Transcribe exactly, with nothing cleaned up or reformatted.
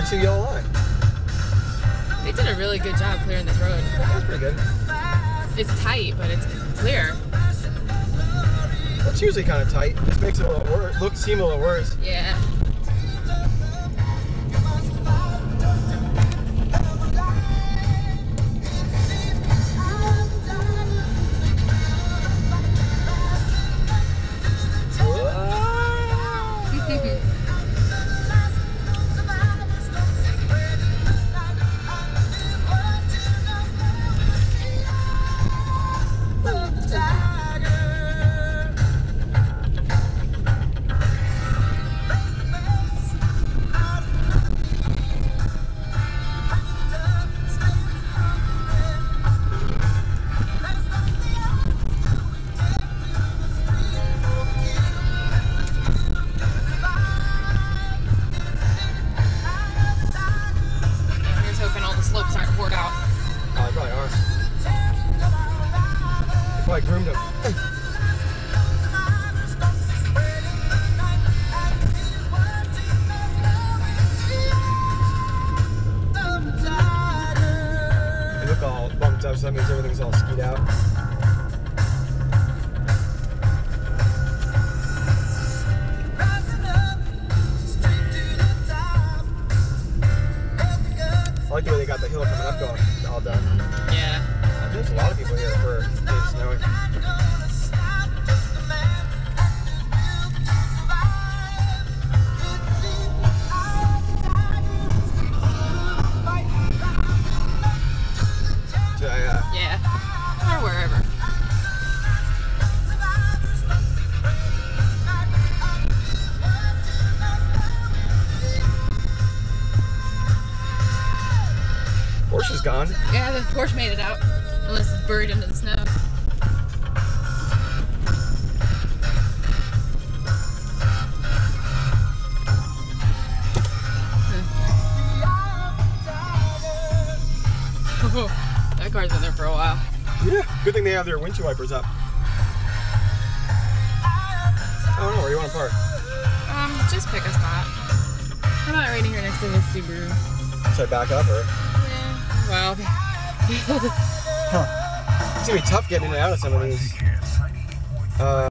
I see the yellow line. They did a really good job clearing this road. That's pretty good. It's tight, but it's clear. It's usually kind of tight. This makes it a little worse. Look, seem a little worse. Yeah. Slopes aren't poured out. Oh, they probably are. They probably groomed them. They look all bumped up, so that means everything's all skied out. I like the way they got the hill coming up going all done. Yeah. There's a lot of people here for it snowing. So, uh, yeah. Or wherever. Porsche is gone. Yeah, the Porsche made it out. Unless it's buried into the snow. Oh, that car's been there for a while. Yeah, good thing they have their windshield wipers up. I don't know, where do you want to park? Um, just pick a spot. How about right here next to this Subaru? Should I back up or? Yeah, well. Huh. It's gonna be tough getting in and out of some of these. Uh,